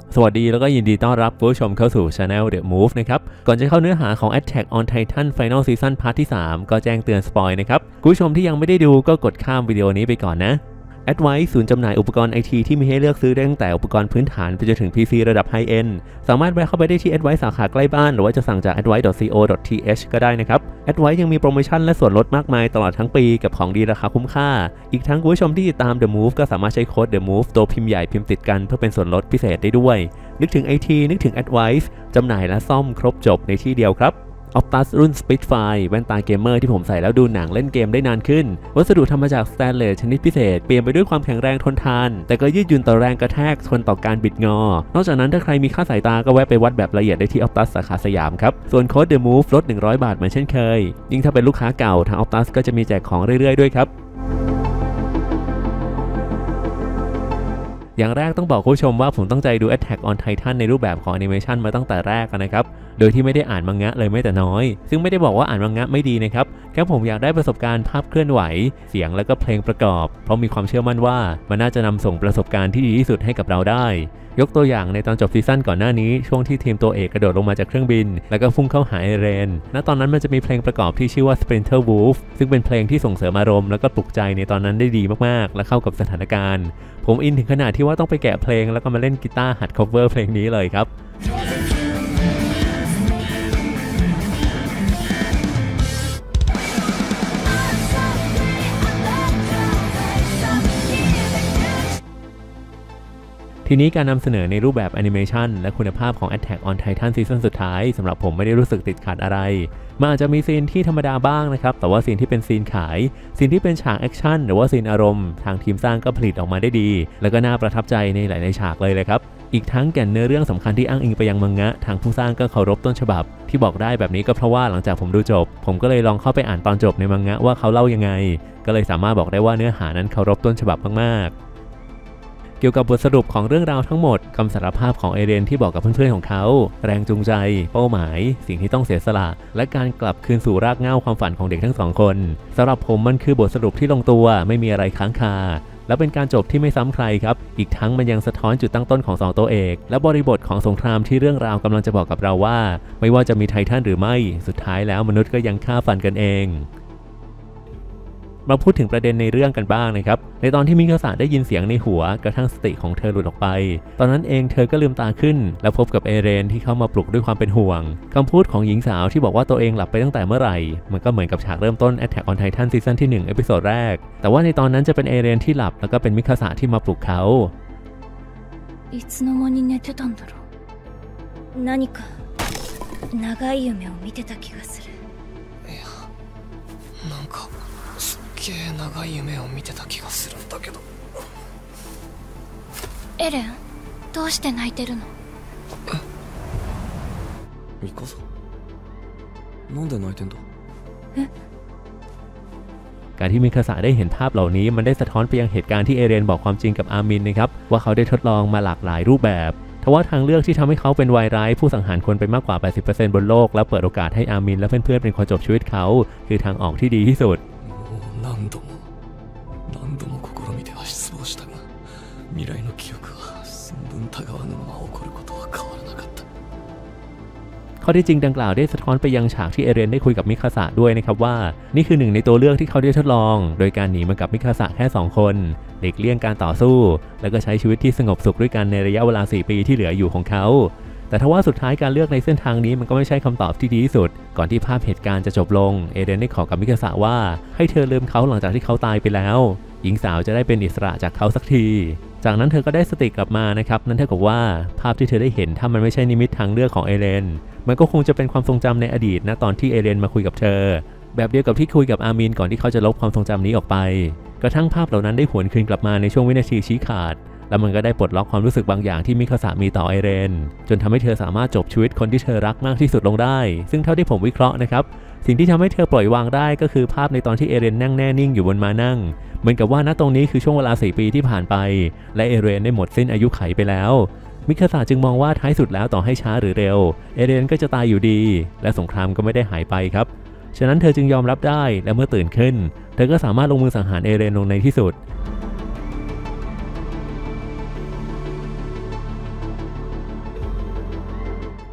สวัสดีแล้วก็ยินดีต้อนรับผู้ชมเข้าสู่ Channel The Move นะครับก่อนจะเข้าเนื้อหาของ Attack on Titan Final Season Part ที่ 3 ก็แจ้งเตือนสปอยนะครับผู้ชมที่ยังไม่ได้ดูก็กดข้ามวิดีโอนี้ไปก่อนนะ Advice ศูนย์จำหน่ายอุปกรณ์ IT ที่มีให้เลือกซื้อได้ตั้งแต่อุปกรณ์พื้นฐานไปจนถึง PC ระดับ High End สามารถแวะเข้าไปได้ที่ Advice สาขาใกล้บ้านหรือว่าจะสั่งจาก advice.co.th ก็ได้นะครับ Advice ยังมีโปรโมชั่นและส่วนลดมากมายตลอดทั้งปีกับของดีราคาคุ้มค่าอีกทั้งคุณผู้ชมที่ติดตาม The Move ก็สามารถใช้โค้ด The Move ตัวพิมพ์ใหญ่พิมพ์ติดกันเพื่อเป็นส่วนลดพิเศษได้ด้วยนึกถึง IT นึกถึง Advice จำหน่ายและซ่อมครบจบในที่เดียวครับOptus รุ่น Spitfire แว่นตาเกมเมอร์ที่ผมใส่แล้วดูหนังเล่นเกมได้นานขึ้นวัสดุทำมาจากสแตนเลสชนิดพิเศษเปลี่ยนไปด้วยความแข็งแรงทนทานแต่ก็ยืดหยุ่นต่อแรงกระแทกทนต่อการบิดงอนอกจากนั้นถ้าใครมีค่าสายตาก็แวะไปวัดแบบละเอียดได้ที่ Optus สาขาสยามครับส่วนโค้ด The Move ลด100 บาทเหมือนเช่นเคยยิ่งถ้าเป็นลูกค้าเก่าทาง Optus ก็จะมีแจกของเรื่อยๆด้วยครับอย่างแรกต้องบอกคุณผู้ชมว่าผมตั้งใจดู Attack on Titan ในรูปแบบของแอนิเมชันมาตั้งแต่แรกนะครับโดยที่ไม่ได้อ่านมังงะเลยแม้แต่น้อยซึ่งไม่ได้บอกว่าอ่านมังงะไม่ดีนะครับแค่ผมอยากได้ประสบการณ์ภาพเคลื่อนไหวเสียงและก็เพลงประกอบเพราะมีความเชื่อมั่นว่ามันน่าจะนำส่งประสบการณ์ที่ดีที่สุดให้กับเราได้ยกตัวอย่างในตอนจบซีซั่นก่อนหน้านี้ช่วงที่ทีมตัวเอกกระโดดลงมาจากเครื่องบินแล้วก็พุ่งเข้าหาเอเรนณตอนนั้นมันจะมีเพลงประกอบที่ชื่อว่า Splinter Wolf ซึ่งเป็นเพลงที่ส่งเสริมอารมณ์แล้วก็ปลุกใจในตอนนั้นได้ดีมากๆและเข้ากับสถานการณ์ผมอินถึงขนาดที่ว่าต้องไปแกะเพลงแล้วก็มาเล่นกีตาร์หัด cover เพลงนี้เลยครับทีนี้การนำเสนอในรูปแบบแอนิเมชันและคุณภาพของ Attack on Titan ซีซั่นสุดท้ายสำหรับผมไม่ได้รู้สึกติดขัดอะไรมันอาจจะมีซีนที่ธรรมดาบ้างนะครับแต่ว่าซีนที่เป็นซีนขายซีนที่เป็นฉากแอคชั่นหรือว่าซีนอารมณ์ทางทีมสร้างก็ผลิตออกมาได้ดีแล้วก็น่าประทับใจในหลายๆฉากเลยครับอีกทั้งแก่นเนื้อเรื่องสำคัญที่อ้างอิงไปยังมังงะทางผู้สร้างก็เคารพต้นฉบับที่บอกได้แบบนี้ก็เพราะว่าหลังจากผมดูจบผมก็เลยลองเข้าไปอ่านตอนจบในมังงะว่าเขาเล่ายังไงก็เลยสามารถบอกได้ว่าเนื้อหานั้นเคารพต้นฉบับมากๆเกี่ยวกับบทสรุปของเรื่องราวทั้งหมดคำสารภาพของเอเรนที่บอกกับเพื่อนๆของเขาแรงจูงใจเป้าหมายสิ่งที่ต้องเสียสละและการกลับคืนสู่รากเหง้าความฝันของเด็กทั้งสองคนสำหรับผมมันคือบทสรุปที่ลงตัวไม่มีอะไรค้างคาและเป็นการจบที่ไม่ซ้ำใครครับอีกทั้งมันยังสะท้อนจุดตั้งต้นของ2ตัวเอกและบริบทของสงครามที่เรื่องราวกำลังจะบอกกับเราว่าไม่ว่าจะมีไททันหรือไม่สุดท้ายแล้วมนุษย์ก็ยังฆ่าฟันกันเองมาพูดถึงประเด็นในเรื่องกันบ้างนะครับในตอนที่มิคาสะได้ยินเสียงในหัวกระทั่งสติของเธอหลุดออกไปตอนนั้นเองเธอก็ลืมตาขึ้นและพบกับเอเรนที่เข้ามาปลุกด้วยความเป็นห่วงคำพูดของหญิงสาวที่บอกว่าตัวเองหลับไปตั้งแต่เมื่อไหร่มันก็เหมือนกับฉากเริ่มต้น Attack on Titan ซีซั่นที่1เอพิโซดแรกแต่ว่าในตอนนั้นจะเป็นเอเรนที่หลับแล้วก็เป็นมิคาสะที่มาปลุกเขาいつの間に寝てたんだろう何か長い夢を見てた気がするいやなんか長い夢を見てた気がするんだけどエレンどうして泣いてるのミカサなんで泣いてんだการที่มิคาสะได้เห็นภาพเหล่านี้มันได้สะท้อนไปยังเหตุการณ์ที่เอเรนบอกความจริงกับอามินนะครับว่าเขาได้ทดลองมาหลากหลายรูปแบบทว่าทางเลือกที่ทำให้เขาเป็นวายร้ายผู้สังหารคนไปมากกว่า 80% บนโลกและเปิดโอกาสให้อามินและเพื่อนๆเป็นคนจบชีวิตเขาคือทางออกที่ดีที่สุด何度も試みては失望したが未来の記憶は寸分たがわぬまま起こることは変わらなかったข้อที่จริงดังกล่าวได้สะท้อนไปยังฉากที่เอเรนได้คุยกับมิคาสะด้วยนะครับว่านี่คือหนึ่งในตัวเลือกที่เขาได้ทดลองโดยการหนีมากับมิคาสะแค่2คนหลีกเลี่ยงการต่อสู้แล้วก็ใช้ชีวิตที่สงบสุขด้วยกันในระยะเวลา4 ปีที่เหลืออยู่ของเขาแต่ทว่าสุดท้ายการเลือกในเส้นทางนี้มันก็ไม่ใช่คำตอบที่ดีที่สุดก่อนที่ภาพเหตุการณ์จะจบลงเอเรนได้ขอกับมิคาสะว่าให้เธอลืมเขาหลังจากที่เขาตายไปแล้วหญิงสาวจะได้เป็นอิสระจากเขาสักทีจากนั้นเธอก็ได้สติกลับมานะครับนั่นเท่ากับว่าภาพที่เธอได้เห็นถ้ามันไม่ใช่นิมิตทางเลือกของเอเรนมันก็คงจะเป็นความทรงจำในอดีตนะตอนที่เอเรนมาคุยกับเธอแบบเดียวกับที่คุยกับอามินก่อนที่เขาจะลบความทรงจำนี้ออกไปกระทั่งภาพเหล่านั้นได้หวนคืนกลับมาในช่วงวินาทีชี้ขาดแล้วมันก็ได้ปลดล็อกความรู้สึกบางอย่างที่มิคาสะมีต่อเอเรนจนทำให้เธอสามารถจบชีวิตคนที่เธอรักมากที่สุดลงได้ซึ่งเท่าที่ผมวิเคราะห์นะครับสิ่งที่ทำให้เธอปล่อยวางได้ก็คือภาพในตอนที่เอเรนนั่งแน่นิ่งอยู่บนม้านั่งเหมือนกับว่าณตรงนี้คือช่วงเวลา4 ปีที่ผ่านไปและเอเรนได้หมดสิ้นอายุไขไปแล้วมิคาสะจึงมองว่าท้ายสุดแล้วต่อให้ช้าหรือเร็วเอเรนก็จะตายอยู่ดีและสงครามก็ไม่ได้หายไปครับฉะนั้นเธอจึงยอมรับได้และเมื่อตื่นขึ้นเธอก็สามารถลงมือสังหารเอเรนลงในที่สุด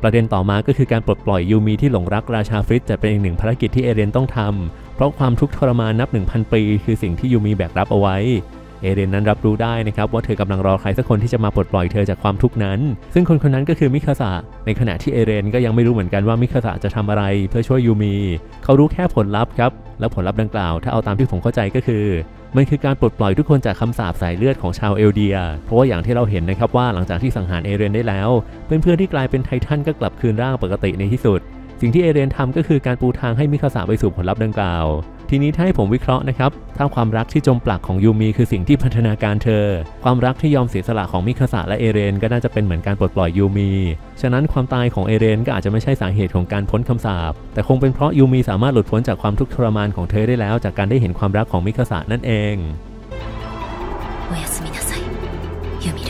ประเด็นต่อมาก็คือการปลดปล่อยยูมีที่หลงรักราชาฟริตจะเป็นอีกหนึ่งภารกิจที่เอเรนต้องทำเพราะความทุกข์ทรมานนับ 1,000 ปีคือสิ่งที่ยูมีแบกรับเอาไว้เอเรนนั้นรับรู้ได้นะครับว่าเธอกำลังรอใครสักคนที่จะมาปลดปล่อยเธอจากความทุกข์นั้นซึ่งคนนั้นก็คือมิคาสะในขณะที่เอเรนก็ยังไม่รู้เหมือนกันว่ามิคาสะจะทำอะไรเพื่อช่วยยูมีเขารู้แค่ผลลัพธ์ครับและผลลัพธ์ดังกล่าวถ้าเอาตามที่ผมเข้าใจก็คือมันคือการปลดปล่อยทุกคนจากคำสาปสายเลือดของชาวเอลเดียเพราะว่าอย่างที่เราเห็นนะครับว่าหลังจากที่สังหารเอเรนได้แล้วเพื่อนๆที่กลายเป็นไททันก็กลับคืนร่างปกติในที่สุดสิ่งที่เอเรนทำก็คือการปูทางให้มิคาสะไปสู่ผลลัพธ์ดังกล่าวทีนี้ถ้าให้ผมวิเคราะห์นะครับถ้าความรักที่จมปลักของยูมีคือสิ่งที่พัฒนาการเธอความรักที่ยอมเสียสละของมิคาสะและเอเรนก็น่าจะเป็นเหมือนการปลดปล่อยยูมีฉะนั้นความตายของเอเรนก็อาจจะไม่ใช่สาเหตุของการพ้นคำสาปแต่คงเป็นเพราะยูมีสามารถหลุดพ้นจากความทุกข์ทรมานของเธอได้แล้วจากการได้เห็นความรักของมิคาสะนั่นเองおやすみなさいユミル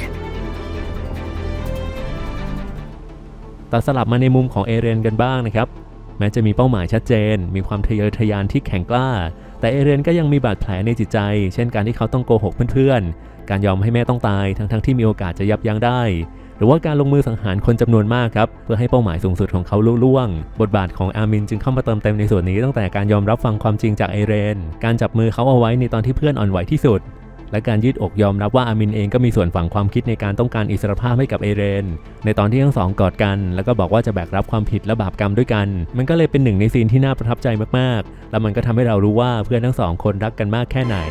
ตัดสลับมาในมุมของเอเรนกันบ้างนะครับแม้จะมีเป้าหมายชัดเจนมีความทะเยอทะยานที่แข็งกล้าแต่เอเรนก็ยังมีบาดแผลในจิตใจเช่นการที่เขาต้องโกหกเพื่อนๆการยอมให้แม่ต้องตายทั้งที่มีโอกาสจะยับยั้งได้หรือว่าการลงมือสังหารคนจำนวนมากครับเพื่อให้เป้าหมายสูงสุดของเขาลุล่วงบทบาทของอามินจึงเข้ามาเติมเต็มในส่วนนี้ตั้งแต่การยอมรับฟังความจริงจากเอเรนการจับมือเขาเอาไว้ในตอนที่เพื่อนอ่อนไหวที่สุดและการยืดอกยอมรับว่าอามินเองก็มีส่วนฝังความคิดในการต้องการอิสรภาพให้กับเอเรนในตอนที่ทั้งสองกอดกันแล้วก็บอกว่าจะแบกรับความผิดและบาปกรรมด้วยกันมันก็เลยเป็นหนึ่งในซีนที่น่าประทับใจมากๆแล้วมันก็ทำให้เรารู้ว่าเพื่อนทั้งสองคนรักกันมากแค่ไหน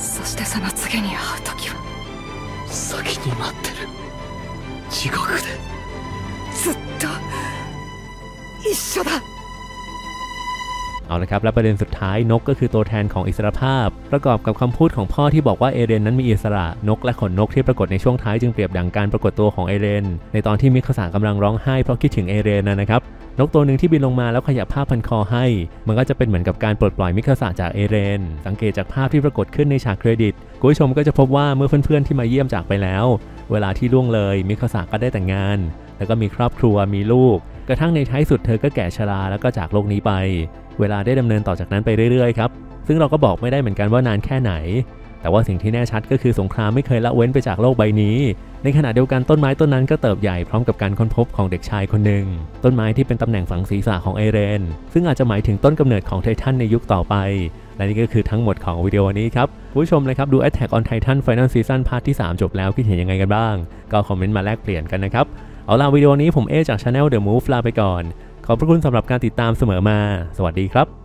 先に待ってる地獄でずっと一緒だเอาละครับและประเด็นสุดท้ายนกก็คือตัวแทนของอิสรภาพประกอบกับคำพูดของพ่อที่บอกว่าเอเรนนั้นมีอิสระนกและขนนกที่ปรากฏในช่วงท้ายจึงเปรียบดังการปรากฏตัวของเอเรนในตอนที่มิคาสะกำลังร้องไห้เพราะคิดถึงเอเรนนะครับนกตัวหนึ่งที่บินลงมาแล้วขยับผ้าพันคอให้มันก็จะเป็นเหมือนกับการปลดปล่อยมิคาสะจากเอเรนสังเกตจากภาพที่ปรากฏขึ้นในฉากเครดิตคุณผู้ชมก็จะพบว่าเมื่อเพื่อนๆที่มาเยี่ยมจากไปแล้วเวลาที่ล่วงเลยมิคาสะก็ได้แต่งงานแล้วก็มีครอบครัวมีลูกกระทั่งในท้ายสุดเธอก็แก่ชราแล้วก็จากโลกนี้ไปเวลาได้ดำเนินต่อจากนั้นไปเรื่อยๆครับซึ่งเราก็บอกไม่ได้เหมือนกันว่านานแค่ไหนแต่ว่าสิ่งที่แน่ชัดก็คือสงครามไม่เคยละเว้นไปจากโลกใบนี้ในขณะเดียวกันต้นไม้ต้นนั้นก็เติบใหญ่พร้อมกับการค้นพบของเด็กชายคนหนึ่งต้นไม้ที่เป็นตำแหน่งฝังศีรษะของเอเรนซึ่งอาจจะหมายถึงต้นกำเนิดของไททันในยุคต่อไปและนี่ก็คือทั้งหมดของวิดีโอนี้ครับผู้ชมเลยครับดู Attack on Titan Final Season พาร์ทที่3จบแล้วคิดเห็นยังไงกันบ้างก็คอมเมนต์มาแลกเปลี่ยนกันนะครับเอาล่ะวิดีโอนี้ผมจาก Channel The Move ลาไปก่อนขอบพระคุณสำหรับการติดตามเสมอมาสวัสดีครับ